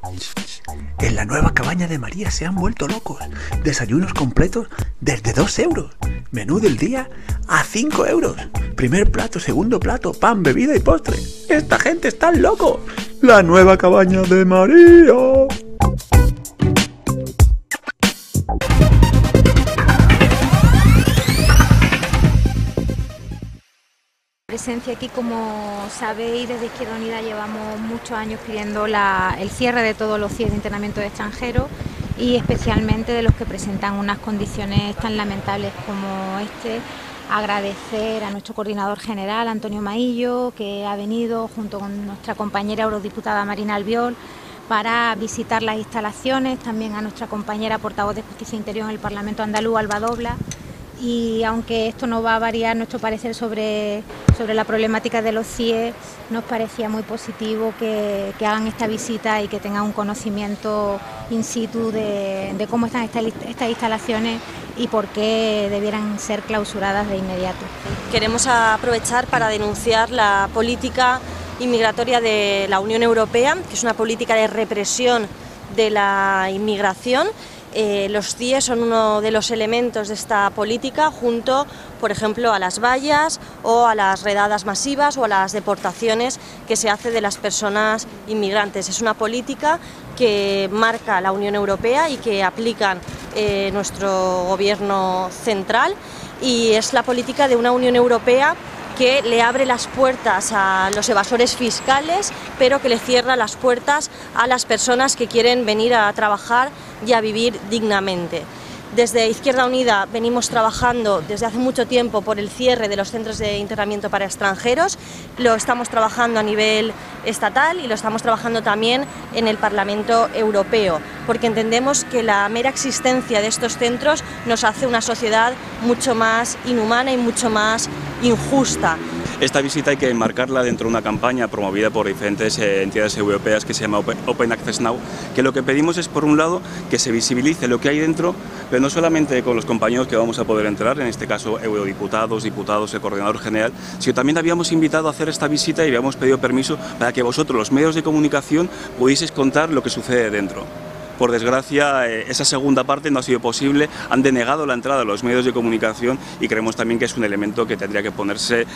En la nueva cabaña de María se han vuelto locos. Desayunos completos desde 2 euros. Menú del día a 5 euros. Primer plato, segundo plato, pan, bebida y postre. ¡Esta gente está loco! La nueva cabaña de María. Presencia aquí, como sabéis, desde Izquierda Unida llevamos muchos años pidiendo el cierre de todos los CIE de internamiento de extranjeros y especialmente de los que presentan unas condiciones tan lamentables como este. Agradecer a nuestro coordinador general, Antonio Maillo, que ha venido junto con nuestra compañera eurodiputada Marina Albiol para visitar las instalaciones, también a nuestra compañera portavoz de Justicia e Interior en el Parlamento andaluz, Alba Dobla. Y aunque esto no va a variar nuestro parecer sobre la problemática de los CIE, nos parecía muy positivo que hagan esta visita y que tengan un conocimiento in situ de cómo están estas instalaciones y por qué debieran ser clausuradas de inmediato. Queremos aprovechar para denunciar la política inmigratoria de la Unión Europea, que es una política de represión de la inmigración. Los CIE son uno de los elementos de esta política, junto, por ejemplo, a las vallas o a las redadas masivas o a las deportaciones que se hace de las personas inmigrantes. Es una política que marca la Unión Europea y que aplican nuestro gobierno central, y es la política de una Unión Europea que le abre las puertas a los evasores fiscales, pero que le cierra las puertas a las personas que quieren venir a trabajar y a vivir dignamente. Desde Izquierda Unida venimos trabajando desde hace mucho tiempo por el cierre de los centros de internamiento para extranjeros. Lo estamos trabajando a nivel estatal y lo estamos trabajando también en el Parlamento Europeo, porque entendemos que la mera existencia de estos centros nos hace una sociedad mucho más inhumana y mucho más injusta. Esta visita hay que enmarcarla dentro de una campaña promovida por diferentes entidades europeas que se llama Open Access Now, que lo que pedimos es, por un lado, que se visibilice lo que hay dentro, pero no solamente con los compañeros que vamos a poder entrar, en este caso eurodiputados, diputados, el coordinador general, sino también habíamos invitado a hacer esta visita y habíamos pedido permiso para que vosotros, los medios de comunicación, pudieseis contar lo que sucede dentro. Por desgracia, esa segunda parte no ha sido posible, han denegado la entrada a los medios de comunicación y creemos también que es un elemento que tendría que ponerse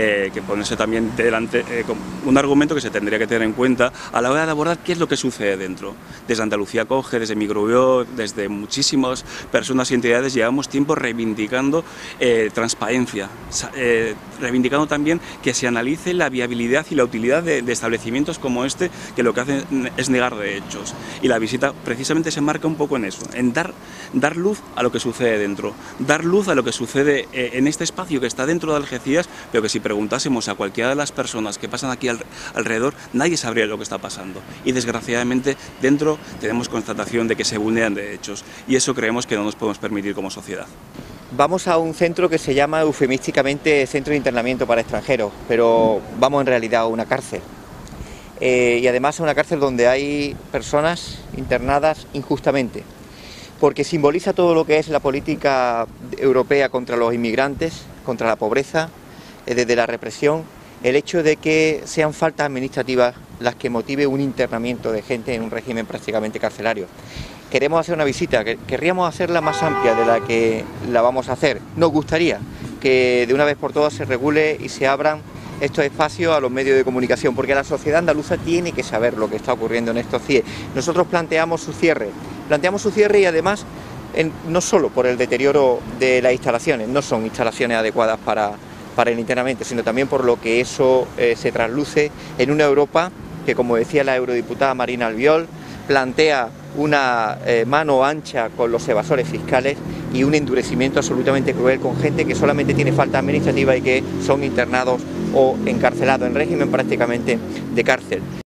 también delante, un argumento que se tendría que tener en cuenta a la hora de abordar qué es lo que sucede dentro. Desde Andalucía Acoge, desde Microvio, desde muchísimas personas y entidades llevamos tiempo reivindicando transparencia, reivindicando también que se analice la viabilidad y la utilidad de establecimientos como este, que lo que hacen es negar derechos. Y la visita precisamente se marca un poco en eso, en dar luz a lo que sucede dentro, dar luz a lo que sucede en este espacio que está dentro de Algeciras, pero que si preguntásemos a cualquiera de las personas que pasan aquí alrededor, nadie sabría lo que está pasando. Y desgraciadamente dentro tenemos constatación de que se vulneran derechos, y eso creemos que no nos podemos permitir como sociedad. Vamos a un centro que se llama eufemísticamente Centro de Internamiento para Extranjeros, pero vamos en realidad a una cárcel. Y además a una cárcel donde hay personas internadas injustamente, porque simboliza todo lo que es la política europea contra los inmigrantes, contra la pobreza, desde la represión, el hecho de que sean faltas administrativas las que motive un internamiento de gente en un régimen prácticamente carcelario. Queremos hacer una visita, querríamos hacerla más amplia de la que la vamos a hacer. Nos gustaría que de una vez por todas se regule y se abran estos espacios a los medios de comunicación, porque la sociedad andaluza tiene que saber lo que está ocurriendo en estos CIE. Nosotros planteamos su cierre y además no solo por el deterioro de las instalaciones, no son instalaciones adecuadas para el internamiento, sino también por lo que eso se trasluce en una Europa que, como decía la eurodiputada Marina Albiol, plantea una mano ancha con los evasores fiscales y un endurecimiento absolutamente cruel con gente que solamente tiene falta administrativa y que son internados o encarcelados en régimen prácticamente de cárcel.